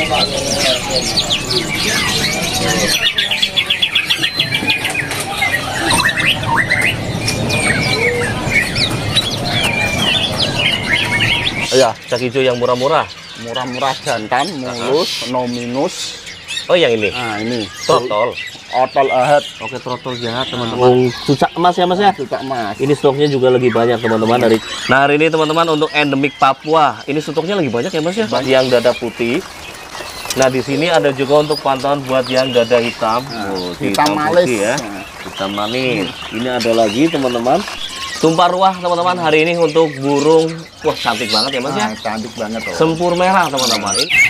Ya, cak hijau yang murah-murah. Murah-murah jantan, mulus, no minus. Oh, yang ini. Nah, ini Trotol. otol ahead. Oke, trotol jahat teman-teman. Cucak emas ya Mas ya? Cucak emas. Ini stoknya juga lagi banyak teman-teman dari. Nah, hari ini teman-teman untuk endemik Papua. Ini stoknya lagi banyak ya Mas ya? Yang dada putih. Nah, di sini ada juga untuk pantauan buat yang dada hitam. Hitam manis putih ya. Hitam manis. Ini ada lagi teman-teman. Tumpah ruah teman-teman hari ini untuk burung. Wah, cantik banget ya Mas ya? Cantik banget tuh. Sempur merah teman-teman.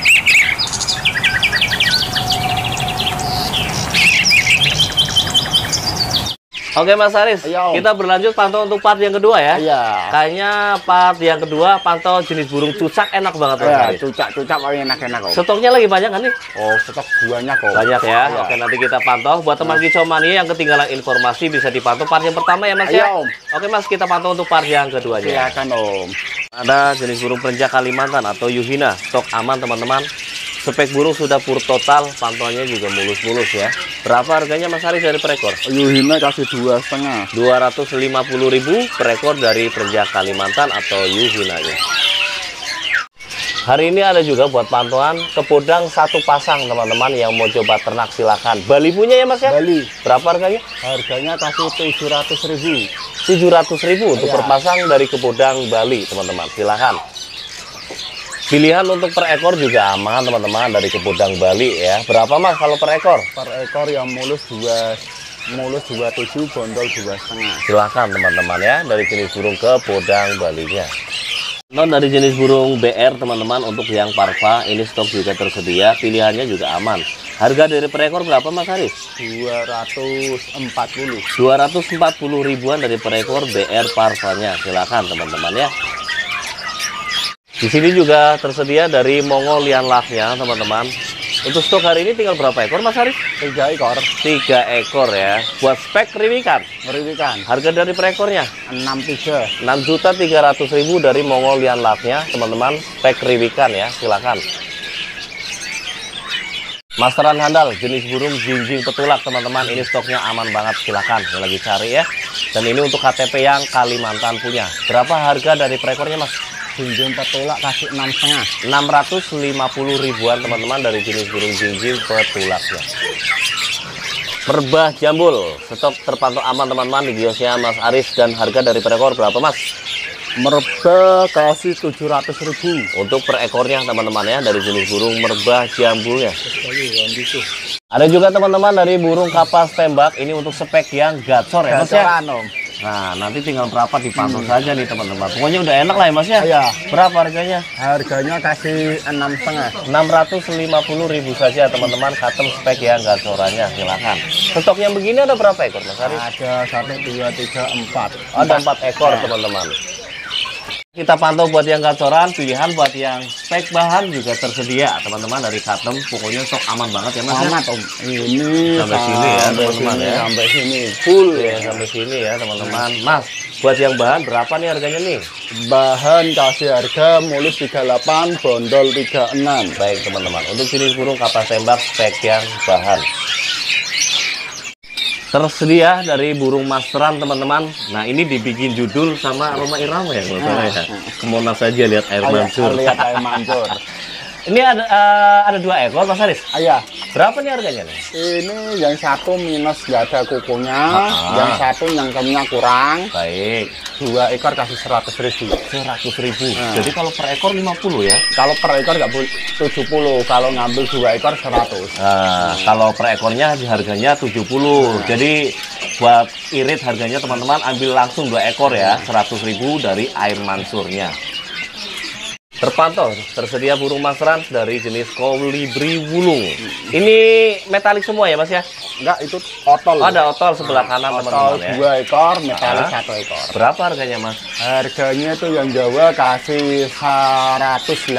Oke Mas Aris, kita berlanjut pantau untuk part yang kedua ya. Iya. Kayaknya part yang kedua pantau jenis burung cucak enak banget Mas Aris. Cucak paling enak-enak kok. Stoknya lagi banyak kan nih? Oh, stok banyak kok. Banyak ya. Oke, nanti kita pantau. Buat teman kicau mania yang ketinggalan informasi bisa dipantau part yang pertama ya Mas ya. Om. Oke Mas, kita pantau untuk part yang keduanya. Silakan Om. Ada jenis burung perenjak Kalimantan atau Yuhina. Stok aman teman-teman. Spek burung sudah pur total, pantauannya juga mulus-mulus ya. Berapa harganya Mas Aris dari per ekor? Yuhina kasih 2,5. 250.000 per ekor dari perenjak Kalimantan atau Yuhinanya. Hari ini ada juga buat pantauan kepodang satu pasang teman-teman yang mau coba ternak silakan. Bali punya ya Mas ya? Bali. Berapa harganya? Harganya kasih 700.000. 700.000 untuk per pasang dari kepodang Bali teman-teman. Silakan. Pilihan untuk per ekor juga aman teman-teman dari kepodang Bali ya. Berapa Mas kalau per ekor? Per ekor yang mulus 27, bondol 2,5. Silakan teman-teman ya dari jenis burung kepodang Balinya. Non dari jenis burung BR teman-teman untuk yang parva ini stok juga tersedia, pilihannya juga aman. Harga dari per ekor berapa Mas Haris? 240. 240 ribuan dari per ekor BR parvanya. Silakan teman-teman ya. Di sini juga tersedia dari Mongolian Laknya teman-teman. Untuk stok hari ini tinggal berapa ekor Mas Haris? 3 ekor. 3 ekor ya. Buat spek riwikan. Meriwikan. Harga dari per ekornya 63. 6.300.000 dari Mongolian Laknya teman-teman. Spek riwikan ya. Silakan. Masteran handal jenis burung jinjing petulak teman-teman. Ini stoknya aman banget. Silakan yang lagi cari ya. Dan ini untuk KTP yang Kalimantan punya. Berapa harga dari per ekornya Mas? Jinjing petulak kasih 6,5. 650 ribuan teman-teman dari jenis burung jinjing petulaknya. Merbah jambul stok terpantau aman teman-teman di kiosnya Mas Aris. Dan harga dari per ekor berapa Mas? Merbah kasih 700.000 untuk per ekornya teman-teman ya dari jenis burung merbah jambulnya. Ada juga teman-teman dari burung kapas tembak ini untuk spek yang gacor ya Mas ya. Nah, nanti tinggal berapa dipantau saja nih teman-teman. Pokoknya udah enak lah ya Mas ya. Iya. Berapa harganya? Harganya kasih 6,5. 650.000 saja teman-teman, custom spek yang gacorannya. Silakan. Stok yang begini ada berapa ekor Mas Haris? Ada 1, 2, 3, 4. Ada 4 ekor teman-teman. Kita pantau buat yang gacoran, pilihan buat yang spek bahan juga tersedia teman-teman dari custom. Pokoknya stok aman banget ya Mas. Aman Om. Ini sampai sini ya teman-teman ya. Sampai sini full ya sampai sini ya teman-teman. Mas, buat yang bahan berapa nih harganya nih? Bahan kasih harga mulus 38, bondol 36. Baik teman-teman. Untuk jenis burung kapas tembak spek yang bahan tersedia dari burung masteran teman-teman. Nah ini dibikin judul sama Roma Irama ya kalau salah ya. Kemana saja lihat air mancur. Lihat air mancur. Ini ada 2 ekor Mas Haris. Iya. Berapa nih harganya nih? Ini yang satu minus nggak ada kukunya, yang satu nyangkemnya kurang. Baik. 2 ekor kasih 100.000. 100.000. Jadi kalau per ekor 50 ya? Kalau per ekor nggak boleh 70. Kalau ngambil 2 ekor 100. Nah, kalau per ekornya harganya 70. Jadi buat irit harganya teman-teman ambil langsung 2 ekor ya, 100.000 dari air mansurnya. Terpantau tersedia burung masteran dari jenis kolibri wulung. Ini metalik semua ya Mas ya? Enggak, itu otol. Ada otol sebelah kanan teman-teman ya. 2 ekor, metalik 1 ekor. Berapa harganya Mas? Harganya itu yang Jawa kasih 180.000.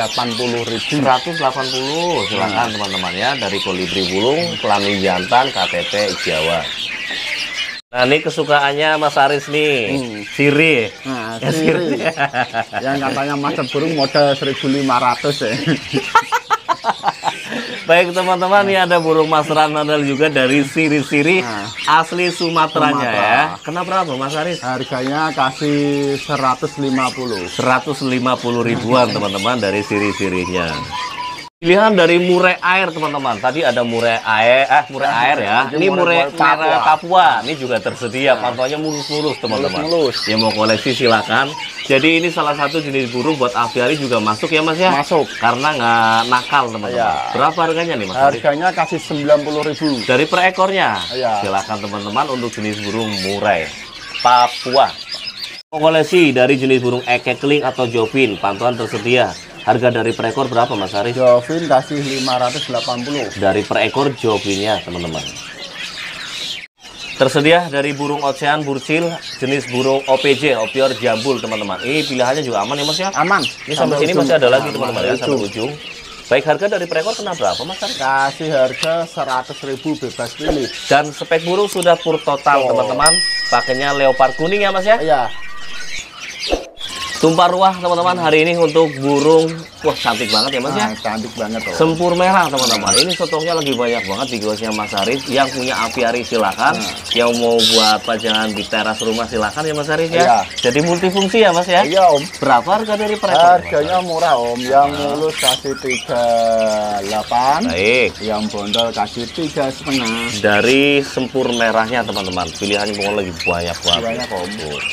180. Silakan teman-teman ya dari kolibri wulung, kelamin jantan, KTP Jawa. Nah ini kesukaannya Mas Aris nih, sirih. Nah, sirih. Yang katanya master burung modal 1.500 ya. Baik teman-teman, ini ada burung mas ranadal juga dari siri-siri asli Sumateranya ya. Kenapa Mas Haris? Harganya kasih 150. 150 ribuan teman-teman dari siri-sirinya. Pilihan dari murai air teman-teman. Tadi ada murai air ya. Ini murai merah Papua. Ini juga tersedia. Pantauannya mulus-mulus teman-teman. Yang mau koleksi silakan. Jadi ini salah satu jenis burung buat aviari juga masuk ya Mas ya. Masuk. Karena nggak nakal teman-teman. Ya. Berapa harganya nih Mas? Harganya kasih 90.000. Dari per ekornya. Ya. Silakan teman-teman untuk jenis burung murai Papua. Koleksi dari jenis burung ekekling atau jovin. Pantauan tersedia. Harga dari per ekor berapa Mas Haris? Jovin kasih 580. Dari per ekor jovinnya teman-teman. Tersedia dari burung ocean burcil jenis burung OPJ, Opior Jambul teman-teman. Ini pilihannya juga aman ya Mas ya? Aman. Ini sampai sini masih ada lagi teman-teman ya, sampai ujung. Baik, harga dari per ekor kena berapa Mas Haris? Kasih harga 100.000 bebas pilih. Dan spek burung sudah pur total teman-teman. Pakainya leopard kuning ya Mas ya? Iya. Tumpah ruah teman-teman hari ini untuk burung. Wah, cantik banget ya Mas ya. Cantik banget tuh. Sempur merah teman-teman. Ini stoknya lagi banyak banget di kiosnya Mas Haris. Yang punya apiari silakan. Yang mau buat pajangan di teras rumah silakan ya Mas Haris ya. Iya. Jadi multifungsi ya Mas ya. Iya Om. Berapa harga dari per ekor? Harganya murah Om. Yang mulus kasih 38. Baik. Yang bondol kasih 3,5. Dari sempur merahnya teman-teman. Pilihannya pokoknya lagi banyak banget. Banyak Om.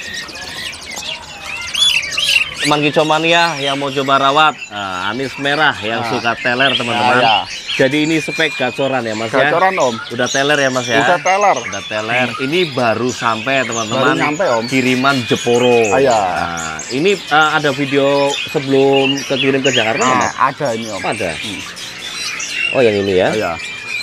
Teman kicomania yang mau coba rawat anis merah yang suka teler teman-teman. Jadi ini spek gacoran ya Mas ya. Gacoran Om. Udah teler ya Mas ya. Udah teler. Udah teler. Ini baru sampai teman-teman. Baru nyampe Om. Kiriman Jeporo. Nah, ini ada video sebelum kekirim ke Jakarta nggak, Mas? Ada ini Om. Ada. Oh yang ini ya. Iya.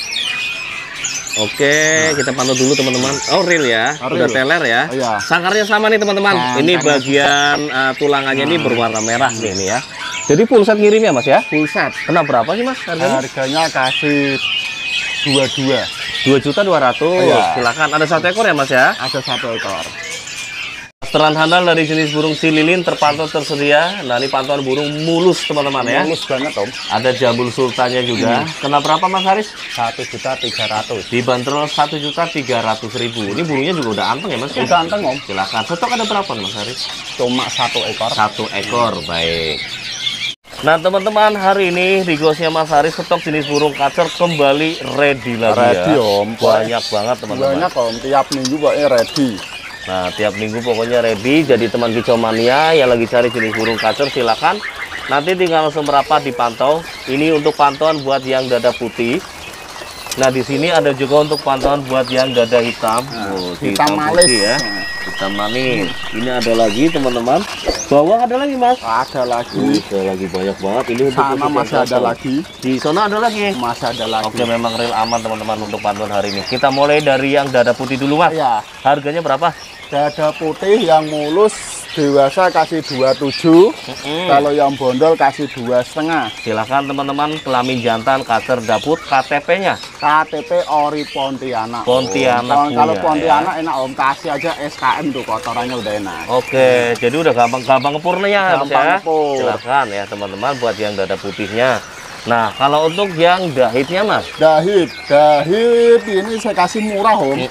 Oke, kita pantau dulu teman-teman. Oh real ya, udah teler ya. Iya. Sangkarnya sama nih teman-teman. Ini bagian tulangannya ini berwarna merah nih ini ya. Jadi full set ngirim ya Mas ya? Full set. Kena berapa sih Mas harganya? Harganya kasih 22. 2.200.000. Iya. Silakan. Ada 1 ekor ya Mas ya? Ada 1 ekor. Teran handal dari jenis burung sililin terpantau tersedia. Nah ini pantauan burung mulus teman-teman ya. Mulus banget Om. Ada jambul sultannya juga. Kena berapa Mas Haris? 1.300.000. Dibanderol 1.300.000. Ini burungnya juga udah anteng ya Mas? Udah anteng Om. Silakan. Stok ada berapa nih Mas Haris? Cuma 1 ekor. 1 ekor, baik. Nah teman-teman, hari ini di kiosnya Mas Haris stok jenis burung kacer kembali ready lagi Ready, ya. Om. Banyak banget teman-teman. Banyak Om. Tiap minggu pokoknya ready. Nah tiap minggu pokoknya ready. Jadi teman kicomania yang lagi cari jenis burung kacer silakan. Nanti tinggal langsung merapat dipantau. Ini untuk pantauan buat yang dada putih. Nah di sini ada juga untuk pantauan buat yang dada hitam. Hitam manis ya. Hitam manis. Ini ada lagi teman-teman. Bawah ada lagi Mas. Ada lagi. Ada lagi banyak banget. Ini untuk Sana masih ada lagi. Di sana ada lagi. Masih ada lagi. Oke, memang real aman teman-teman untuk pantauan hari ini. Kita mulai dari yang dada putih dulu Mas. Ya. Harganya berapa? Dada putih yang mulus dewasa kasih 27. Kalau yang bondol kasih 2,5. Silakan teman-teman, kelamin jantan, kacer, daput, KTP-nya. KTP ori Pontianak. Pontianak Kalau punya, Pontianak enak Om, kasih aja SKM tuh, kotorannya udah enak. Oke, jadi udah gampang ngepurnya Mas ya. ngepur. Silakan ya teman-teman buat yang dada putihnya. Nah, kalau untuk yang dahitnya Mas. Dahit ini saya kasih murah Om.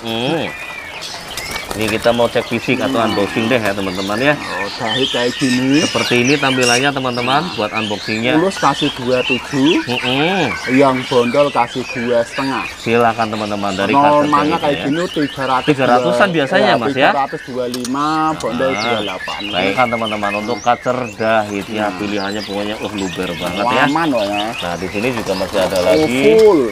Ini kita mau cek fisik atau unboxing deh ya teman-teman ya. Oh, dahit kayak gini. Seperti ini tampilannya teman-teman buat unboxingnya. Mulus kasih 27. Yang bondol kasih 2,5. Silakan teman-teman dari normalnya kayak ya. gini 300-an biasanya Mas ya. 325, bondol 28. Baik kan teman-teman untuk kacer dahitnya pilihannya pokoknya luber banget ya. Aman ya. Nah di sini juga masih ada lagi. Full.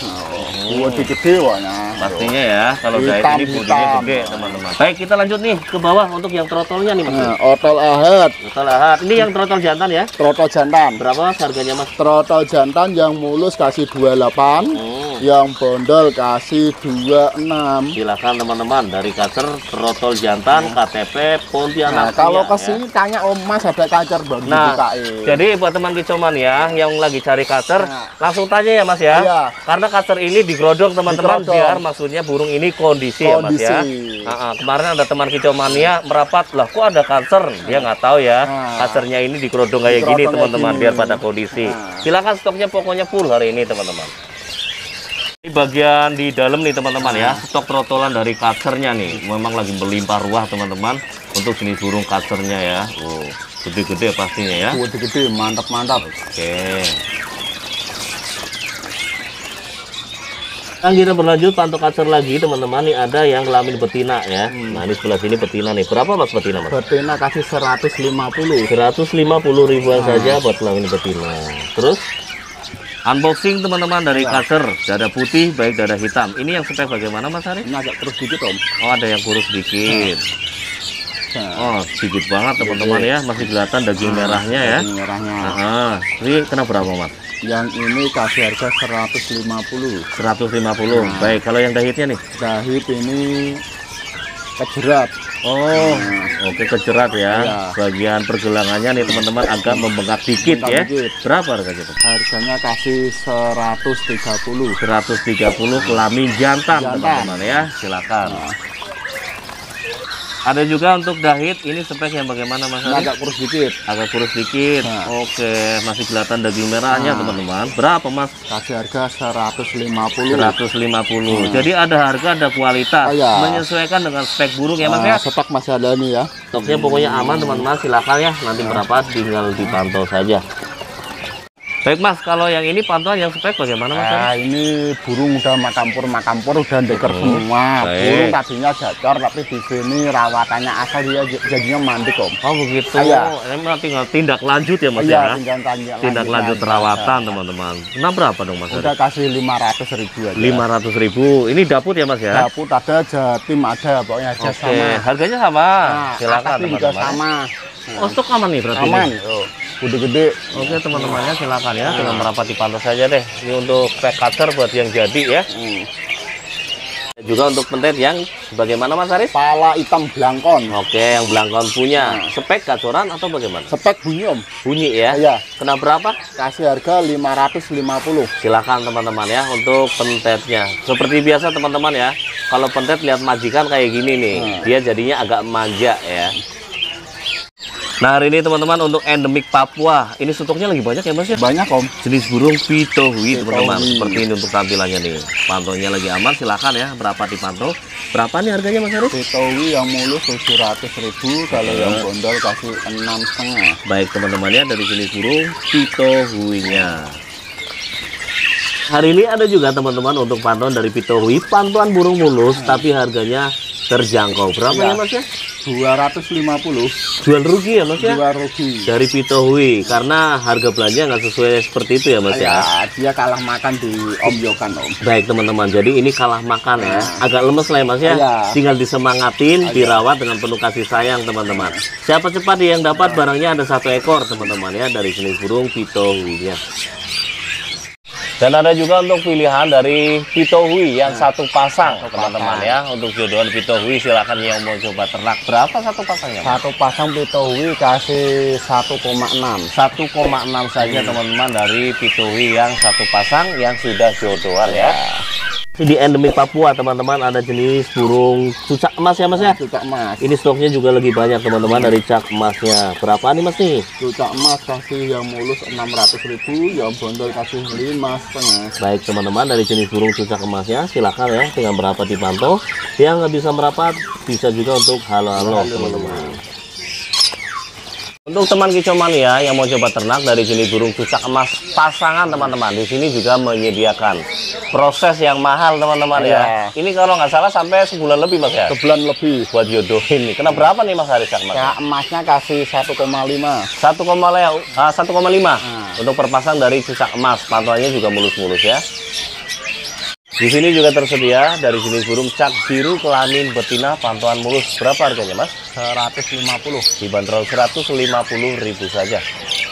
Gede wanya. Pastinya ya kalau dahit ini bodinya gede teman-teman. Baik kita lanjut nih ke bawah untuk yang trotolnya nih Mas. Otol ahad. Trotol ahad. Ini yang trotol jantan ya. Trotol jantan. Berapa Mas harganya Mas? Trotol jantan yang mulus kasih 28. Yang bondol kasih 26. Silakan teman-teman dari kacer trotol jantan KTP Pontianak. Kalau kesini tanya Om Mas ada kacer baru dibukain. Jadi buat teman kicoman ya yang lagi cari kacer langsung tanya ya Mas ya. Iya. Karena kacer ini digrodong teman-teman biar maksudnya burung ini kondisi ya Mas ya. Kemarin ada teman kicomania merapat lah kok ada kacer, dia nggak tahu ya kacernya ini digrodong kayak gini teman-teman biar pada kondisi. Silakan stoknya pokoknya full hari ini teman-teman. Ini bagian di dalam nih teman-teman ya, stok trotolan dari kacernya nih, memang lagi berlimpah ruah teman-teman untuk jenis burung kacernya ya. Oh, gede-gede pastinya ya. Gede-gede, mantap-mantap. Oke. Nah, kita berlanjut pantau kacer lagi teman-teman. Nih ada yang kelamin betina ya. Nah ini sebelah sini betina nih. Berapa mas betina mas? Betina kasih 150. 150 ribuan saja buat kelamin betina. Terus unboxing teman-teman dari kacer, dada putih baik dada hitam. Ini yang spek bagaimana mas Ari? Ini agak terus dikit om. Oh ada yang kurus dikit. Oh sedikit banget teman-teman ya, masih kelihatan daging merahnya ya. Daging merahnya. Ini kena berapa mas? Yang ini kasih harga 150. 150. Baik, kalau yang dahitnya nih? Dahit ini kejerat. Oh, oke kejerat ya. Iya. Bagian pergelangannya nih teman-teman agak membengkak dikit ya. Berapa harganya tuh? Harganya kasih 130. 130 kelamin jantan teman-teman ya. Silakan. Ada juga untuk dahit, ini spek yang bagaimana mas? Ini agak kurus dikit. Agak kurus dikit. Oke, masih kelihatan daging merahnya teman-teman. Berapa mas? Kasih harga 150. 150. Jadi ada harga, ada kualitas. Menyesuaikan dengan spek burung ya mas ya. Stok masih ada nih ya. Stoknya pokoknya aman teman-teman. Silakan ya. Nanti berapa tinggal dipantau saja. Baik mas, kalau yang ini pantauan yang spek bagaimana mas? Nah, ini burung udah makampur udah deker semua. Burung tadinya gacor tapi di sini rawatannya asal dia jadinya mandek om. Oh begitu. Emang tinggal tindak lanjut ya mas ya? Tindak lanjut perawatan teman-teman. Nah berapa dong mas? Udah kasih 500.000 aja. 500.000. Ini dapur ya mas ya? Dapur ada, jatim ada, pokoknya aja sama. Harganya sama. Silakan juga sama. Oh stok aman nih berarti? Aman. Gede-gede. Oke teman-temannya silakan ya, dengan merapat dipantau saja deh. Ini untuk spek kacer buat yang jadi ya. Juga untuk pentet yang bagaimana mas Arif? Pala hitam belangkon. Oke, yang belangkon punya. Spek gacoran atau bagaimana? Spek bunyi om. Bunyi ya? Iya. Kena berapa? Kasih harga 550. Silakan teman-teman ya untuk pentetnya. Seperti biasa teman-teman ya, kalau pentet lihat majikan kayak gini nih, dia jadinya agak manja ya. Nah hari ini teman-teman untuk endemik Papua, ini stoknya lagi banyak ya mas ya? Banyak om. Jenis burung pitohui teman-teman, seperti ini untuk tampilannya nih. Pantaunya lagi aman, silakan ya. Berapa dipantau? Berapa nih harganya mas Arif? Pitohui yang mulus 700.000, kalau yang bondol kasih 6,5. Baik teman-teman ya, dari jenis burung pitohuinya. Hari ini ada juga teman-teman untuk pantauan dari pitohui, pantauan burung mulus, tapi harganya terjangkau. Berapa ya mas ya? 250. Jual rugi ya mas ya? Jual rugi. Dari pitohui, karena harga belanja nggak sesuai seperti itu ya mas ya? Dia kalah makan di Om Yokan om. Baik teman-teman, jadi ini kalah makan ya. Agak lemes lah ya mas ya? Tinggal disemangatin, dirawat dengan penuh kasih sayang teman-teman. Siapa cepat yang dapat barangnya ada 1 ekor teman-teman ya, dari jenis burung pitohuinya. Dan ada juga untuk pilihan dari pitohui yang satu pasang teman-teman ya. Untuk jodohan pitohui silakan yang mau coba ternak. Berapa satu pasangnya? Satu pasang pitohui kasih 1,6. 1,6 saja teman-teman dari pitohui yang satu pasang yang sudah jodohan ya. Di endemik Papua teman-teman ada jenis burung cucak emas ya mas ya? Cucak emas. Ini stoknya juga lebih banyak teman-teman dari cak emasnya. Berapa nih mas nih? Cucak emas kasih yang mulus 600.000, yang bondol kasih 5,5. Baik teman-teman, dari jenis burung cucak emasnya silakan ya, dengan berapa dipantau. Yang nggak bisa merapat bisa juga untuk halo-halo teman-teman. Untuk teman kicau mania yang mau coba ternak dari jenis burung cucak emas pasangan teman-teman, di sini juga menyediakan proses yang mahal teman-teman ya. Ini kalau nggak salah sampai sebulan lebih mas ya? Sebulan lebih. Buat jodohin nih. Kena berapa nih mas Haris cak emas? Cak emasnya kasih 1,5. 1,5 untuk perpasang dari cucak emas. Pantauannya juga mulus-mulus ya. Di sini juga tersedia dari jenis burung cak biru kelamin betina pantauan mulus. Berapa harganya mas? 150. Dibanderol 150.000 saja.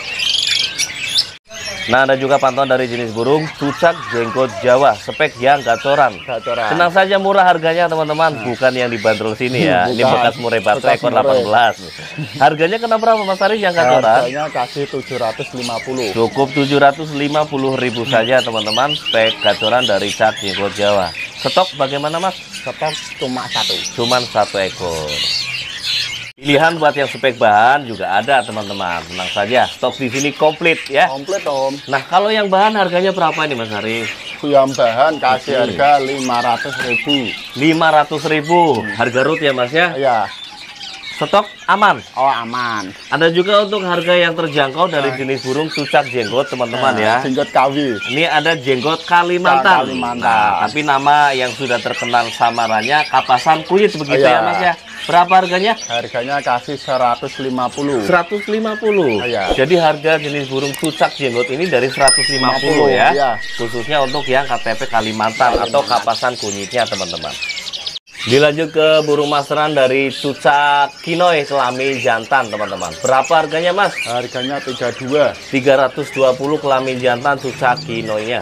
Nah ada juga pantauan dari jenis burung cucak jenggot Jawa, spek yang gacoran. Tenang saja murah harganya teman-teman, bukan yang dibanderol sini ya. Ini bekas murai batu ekor 18. Harganya kena berapa mas Haris yang gacoran? Harganya kasih 750. Cukup 750.000 saja teman-teman, spek gacoran dari cak jenggot Jawa. Stok bagaimana mas? Stok cuma 1. Cuman 1 ekor. Pilihan buat yang spek bahan juga ada teman-teman. Tenang saja, stok di sini komplit ya. Komplit Om. Nah, kalau yang bahan harganya berapa nih Mas Haris? Yang bahan kasih harga 500.000. 500.000. Harga root ya Mas ya? Ya. Stok aman. Oh aman. Ada juga untuk harga yang terjangkau dari jenis burung cucak jenggot teman-teman ya. Jenggot kawi. Ini ada jenggot Kalimantan. Kalimantan. Nah, tapi nama yang sudah terkenal samarannya kapasan kunyit begitu Iya. ya Mas ya. Berapa harganya? Harganya kasih 150. 150. Iya. Jadi harga jenis burung cucak jenggot ini dari 150 ya. Iya. Khususnya untuk yang KTP Kalimantan atau kapasan kunyitnya teman-teman. Dilanjut ke burung masteran dari cucak kinoy kelamin jantan teman-teman. Berapa harganya Mas? Harganya 32. 320 kelamin jantan cucak kinoynya.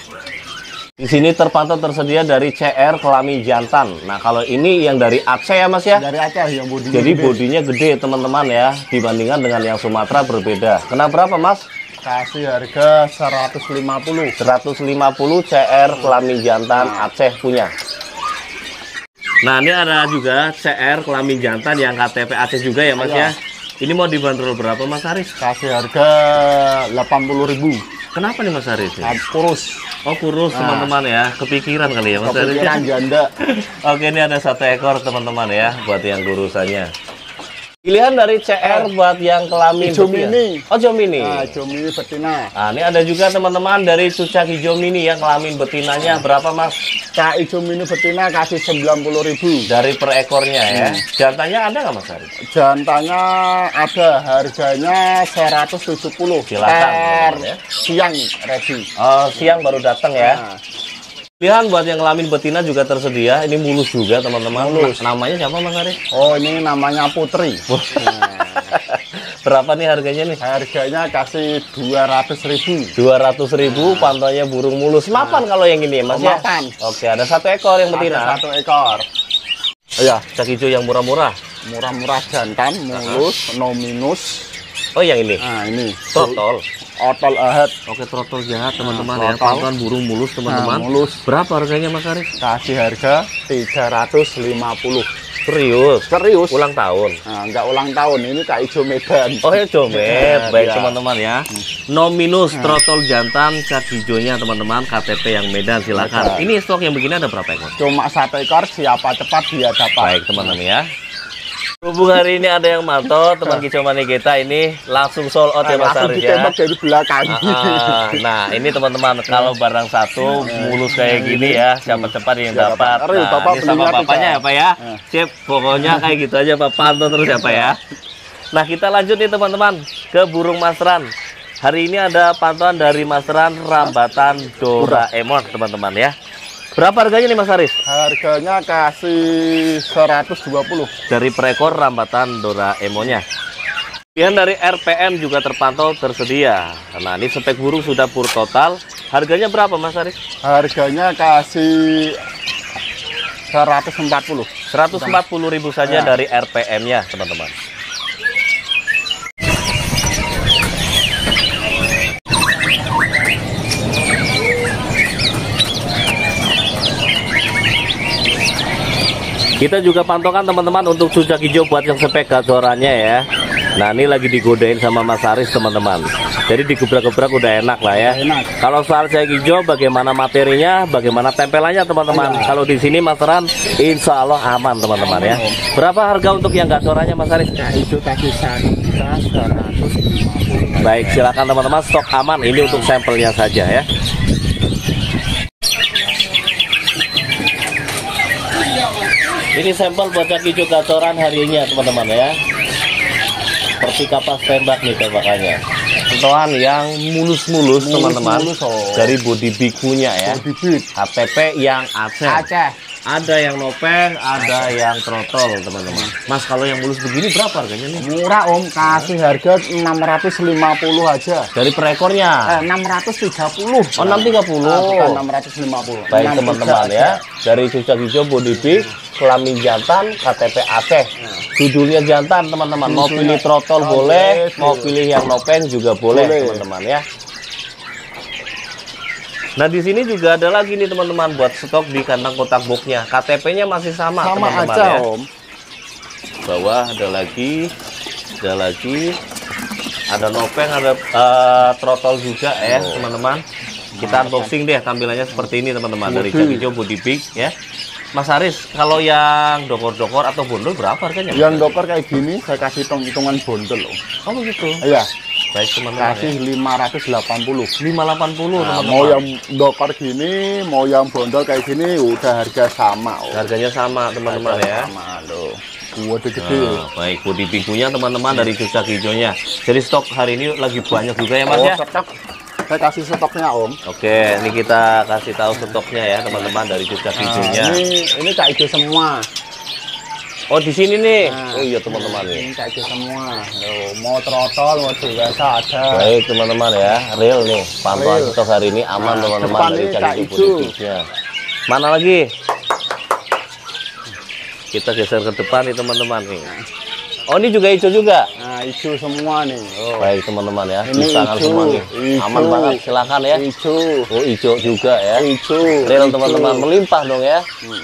Di sini terpantau tersedia dari CR kelamin jantan. Nah, kalau ini yang dari Aceh ya Mas ya? Dari Aceh yang bodinya. Jadi gede. bodinya gede teman-teman ya. Dibandingkan dengan yang Sumatera berbeda. Kenapa berapa Mas? Kasih harga 150. 150 CR kelamin jantan Aceh punya. Nah, ini ada juga CR kelamin jantan yang KTP Aceh juga ya Mas Iya. ya. Ini mau dibanderol berapa Mas Haris? Kasih harga 80.000. Kenapa nih Mas Haris? Kurus. Oh kurus teman-teman ya. Kepikiran kali ya Mas Haris. Kepikiran janda. Oke, ini ada 1 ekor teman-teman ya buat yang kurusannya. Pilihan dari CR buat yang kelamin Hijau betina. mini. Oh, hijau mini. Nah, hijau mini betina. Nah, ini ada juga teman-teman dari cucak hijau mini yang kelamin betinanya berapa Mas? Kak hijau mini betina kasih 90.000. Dari per ekornya ya. Jantannya ada nggak Mas Haris? Jantannya ada, harganya 170. Silakan, Per teman-teman, ya. siang ready. Oh, siang baru datang ya. Nah, Pilihan buat yang kelamin betina juga tersedia. Ini mulus juga teman-teman. Mulus. Namanya siapa Mas Haris? oh ini namanya Putri. Berapa nih harganya nih? Harganya kasih 200.000. 200.000 pantaunya burung mulus. Mapan kalau yang ini Mas ya? Mapan. Oke, ada 1 ekor yang betina. Ada 1 ekor. Iya, cucak hijau yang murah-murah. Murah-murah jantan, mulus, no minus. Oh, yang ini. Nah ini. Trotol. Otol ahead. Oke, trotol jahat teman-teman Nah, ya. trotol. Pantauan burung mulus teman-teman. Nah, mulus. Berapa harganya Mas Haris? Kasih harga 350. Serius. Serius. Ulang tahun. Nah, enggak ulang tahun, ini Kak Ijo Medan. Oh ya comet, baik Ya. teman-teman ya. No minus trotol jantan cat hijaunya teman-teman, KTP yang Medan silakan. Medan. Ini stok yang begini ada berapa ekor? Cuma 1 ekor, siapa cepat dia dapat. Baik teman-teman ya. Hubung hari ini ada yang mantau, teman Kicau Mani kita ini langsung sold out ya Mas Langsung Haris ya. ditembak dari belakang. Nah ini teman-teman kalau barang satu mulus kayak gini ya, siapa cepat yang Ya, dapat. Bapak. Bapak Nah, ini sama belinya bapaknya ya tiga. Pak ya. Sip, pokoknya kayak gitu aja Pak, pantau terus ya Pak ya. Nah kita lanjut nih teman-teman ke burung masteran. Hari ini ada pantauan dari masteran rambatan Doraemon teman-teman ya. Berapa harganya nih Mas Haris? Harganya kasih 120. Dari per ekor rambatan Doraemonnya. Pilihan dari RPM juga terpantau tersedia. Nah ini spek burung sudah pur total. Harganya berapa Mas Haris? Harganya kasih 140. 140.000 saja Ya. dari RPM-nya teman-teman. Kita juga pantaukan teman-teman untuk cucak hijau buat yang spek gacorannya ya. Nah ini lagi digodain sama Mas Haris teman-teman. Jadi digebrak-gebrak udah enak lah ya. Enak. Kalau soal cucak hijau bagaimana materinya, bagaimana tempelannya teman-teman. Kalau di sini masteran insya Allah aman teman-teman ya. Berapa harga untuk yang gacorannya Mas Haris? Kak Ijo kasih 150. Baik silakan teman-teman, stok aman. Ini untuk sampelnya saja ya. Ini sampel buat cucak hijau gacoran hari ini ya teman-teman ya. Seperti kapas tembak nih tembakannya. Pantauan yang mulus-mulus teman-teman. Mulus, oh. Dari body bikunya ya. Bibit. HTP yang Aceh. Aceh. Ada yang nopeng, ada yang trotol teman-teman. Mas kalau yang mulus begini berapa harganya nih? Murah Om, kasih harga 650 aja. Dari per ekornya. 630. Oh 630. Bukan 650. Baik 63 teman-teman aja. ya. Dari cucak hijau body big, kelamin jantan, KTP Aceh. Judulnya jantan teman-teman. Mau pilih trotol boleh, mau pilih yang nopeng juga boleh teman-teman ya. Nah di sini juga ada lagi nih teman-teman buat stok di kandang kotak boxnya. KTP-nya masih sama Sama teman-teman aja ya. Om. bawah ada lagi, ada nopeng, ada throttle juga ya teman-teman. Kita unboxing deh tampilannya seperti ini teman-teman, dari jak hijau body big ya. Mas Haris, kalau yang dokor-dokor atau bondol berapa harganya? Yang dokor kayak gini saya kasih hitungan bondol loh. Oh begitu? Iya. Baik teman-teman, kasih ya. 580. 580 Nah, teman-teman. mau yang dokor gini, mau yang bondol kayak gini udah harga sama. Harganya sama teman-teman ya. Sama loh. Waduh gede. Nah, baik body big-nya teman-teman dari jak hijaunya. Jadi stok hari ini lagi banyak juga ya Mas ya. Stok. Saya kasih stoknya Om. Oke, ini kita kasih tahu stoknya ya teman-teman dari jak hijaunya. Ini jak hijau semua. Oh di sini nih. Nah, oh iya teman-teman nih. Ini jak hijau semua. Loh, mau trotol, mau biasa ada. Baik teman-teman ya, real nih. Pantauan Real. stok hari ini aman Nah, teman-teman depan dari ini jak jak hijau hijau. body big-nya. Mana lagi? Kita geser ke depan nih teman-teman nih. Oh ini juga hijau juga. Nah, hijau semua nih. Oh. Baik teman-teman ya, Ini tangan hijau, semua nih. hijau. Aman banget, silakan ya. Hijau. Oh hijau juga ya. Hijau. Real hijau. teman-teman, melimpah dong ya.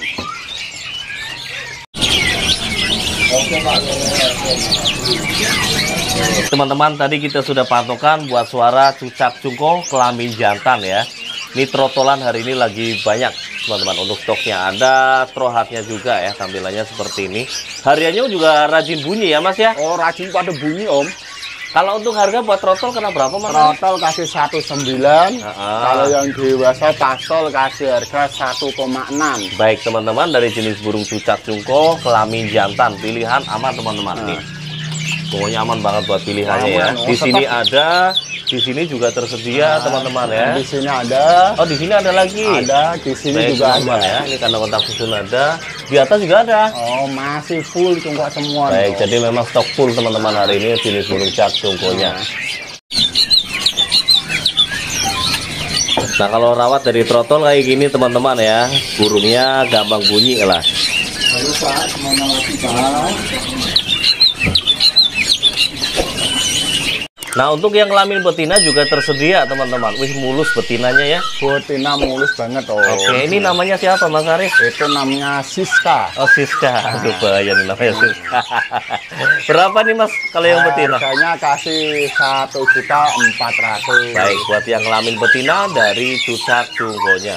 Teman-teman, tadi kita sudah patokan buat suara cucak cungko kelamin jantan ya. Ini trotolan hari ini lagi banyak teman-teman. Untuk stoknya ada, trohatnya juga ya, tampilannya seperti ini. Hariannya juga rajin bunyi ya Mas ya. Oh, rajin pada bunyi Om. Kalau untuk harga buat trotol kena berapa Mas? Trotol kasih 19. Ah. Kalau yang dewasa pastol kasih harga 1,6. Baik teman-teman, dari jenis burung cucak cungko kelamin jantan, pilihan aman teman-teman nih. Pokoknya aman banget buat pilihannya ya. Aman. Di sini ada, di sini juga tersedia teman-teman ya. Di sini ada. Oh di sini ada lagi. Ada, di sini Baik, juga teman-teman ada. ya. Ini kandang kotak susun ada. Di atas juga ada. Oh, masih full cungkok semua. Baik, loh. jadi memang stok full teman-teman hari ini jenis burung cucak cungkonya. Nah kalau rawat dari trotol kayak gini teman-teman ya, burungnya gampang bunyi lah. Lalu Pak, mana lagi Pak? Nah untuk yang kelamin betina juga tersedia teman-teman. Wih mulus betinanya ya. Betina mulus banget oh. Oke, ini namanya siapa Mas Arif? Itu namanya Siska. Oh Siska, aduh bahaya nih namanya Siska. Berapa nih Mas kalau yang betina? Harganya kasih 1.400.000. Baik, buat yang kelamin betina dari cucak cungkonya.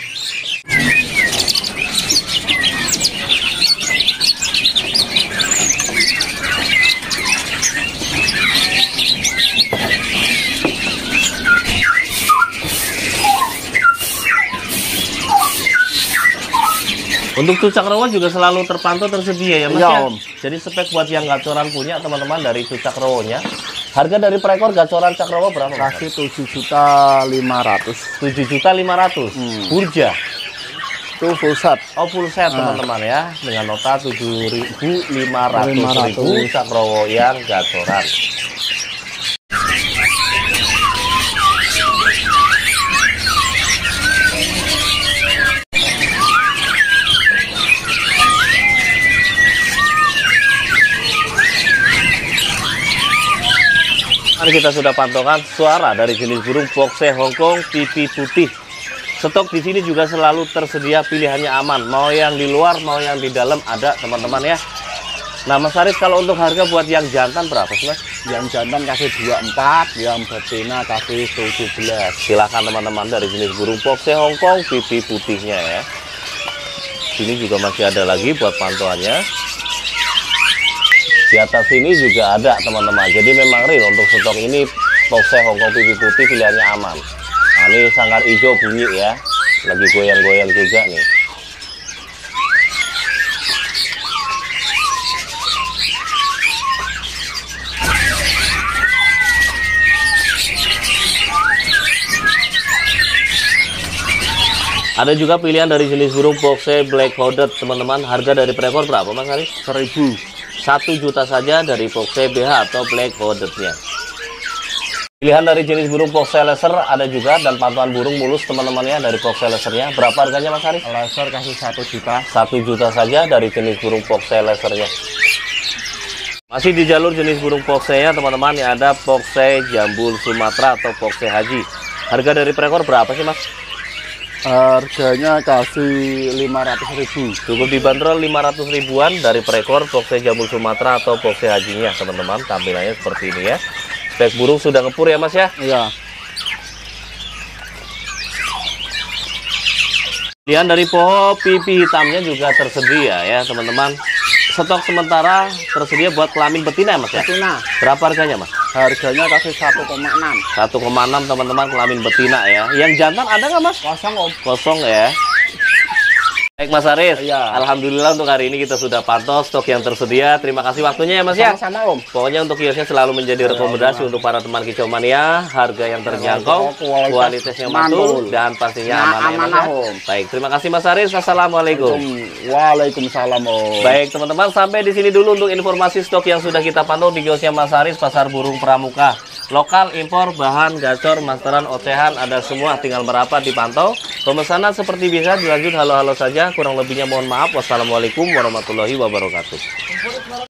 Untuk cucak rawa juga selalu terpantau tersedia ya Mas Iya, ya? Om. Jadi spek buat yang gacoran punya teman-teman dari cucak rawonya. Harga dari per ekor gacoran cak rawa berapa Mas? Kasih 7.500.000. 7.500.000. Burja. Itu full set. Oh full set teman-teman ya, dengan nota 7.500.000 cucak rawa yang gacoran. Mari kita sudah pantaukan suara dari jenis burung Bokse Hongkong pipi putih. Stok di sini juga selalu tersedia, pilihannya aman. Mau yang di luar, mau yang di dalam ada teman-teman ya. Nah Mas Haris, kalau untuk harga buat yang jantan berapa sih Mas? Yang jantan kasih 24, yang betina kasih 17. Silakan teman-teman dari jenis burung Bokse Hongkong pipi putihnya ya. Sini juga masih ada lagi buat pantauannya. Di atas sini juga ada teman-teman. Jadi memang real untuk stok ini Bokse Hongkong pipi putih pilihannya aman. Nah ini sangkar hijau bunyi ya, lagi goyang-goyang juga nih. Ada juga pilihan dari jenis burung Bokse Black Hooded teman-teman. Harga dari per ekor berapa Mas Haris? 1.000. 1 juta saja dari Bokse BH atau Black Hooded-nya. Pilihan dari jenis burung Bokse Laser ada juga, dan pantauan burung mulus teman-temannya dari Bokse Lasernya. Berapa harganya Mas Haris? Laser kasih 1 juta. 1 juta saja dari jenis burung Bokse Lasernya. Masih di jalur jenis burung Bokse-nya teman-teman, yang ada Bokse Jambul Sumatera atau Bokse Haji. Harga dari per ekor berapa sih Mas? Harganya kasih 500.000. Cukup dibanderol 500 ribuan dari per ekor Boxnya Jambul Sumatera atau Boxnya Hajinya, teman-teman. Tampilannya seperti ini ya. Spek burung sudah ngepur ya Mas ya. Iya. Kemudian dari poho pipi hitamnya juga tersedia ya teman-teman. Stok sementara tersedia buat kelamin betina ya Mas ya. Betina. Berapa harganya Mas? Harganya kasih 1,6. 1,6 teman-teman, kelamin betina ya. Yang jantan ada nggak Mas? Kosong Om. Kosong ya. Baik Mas Aris, Iya. Alhamdulillah untuk hari ini kita sudah pantau stok yang tersedia. Terima kasih waktunya ya Mas ya. Sama-sama Om. Pokoknya untuk kiosnya selalu menjadi rekomendasi untuk para teman kicau mania. Harga yang terjangkau, kualitasnya mantul, dan pastinya amanah ya Mas amanah, ya. Om. Baik, terima kasih Mas Aris. Assalamualaikum. Waalaikumsalam Om. Baik teman-teman, sampai di sini dulu untuk informasi stok yang sudah kita pantau di kiosnya Mas Aris, Pasar Burung Pramuka. Lokal, impor, bahan, gacor, masteran, ocehan, ada semua, tinggal merapat dipantau. Pemesanan seperti biasa dilanjut halo-halo saja, kurang lebihnya mohon maaf. Wassalamualaikum warahmatullahi wabarakatuh.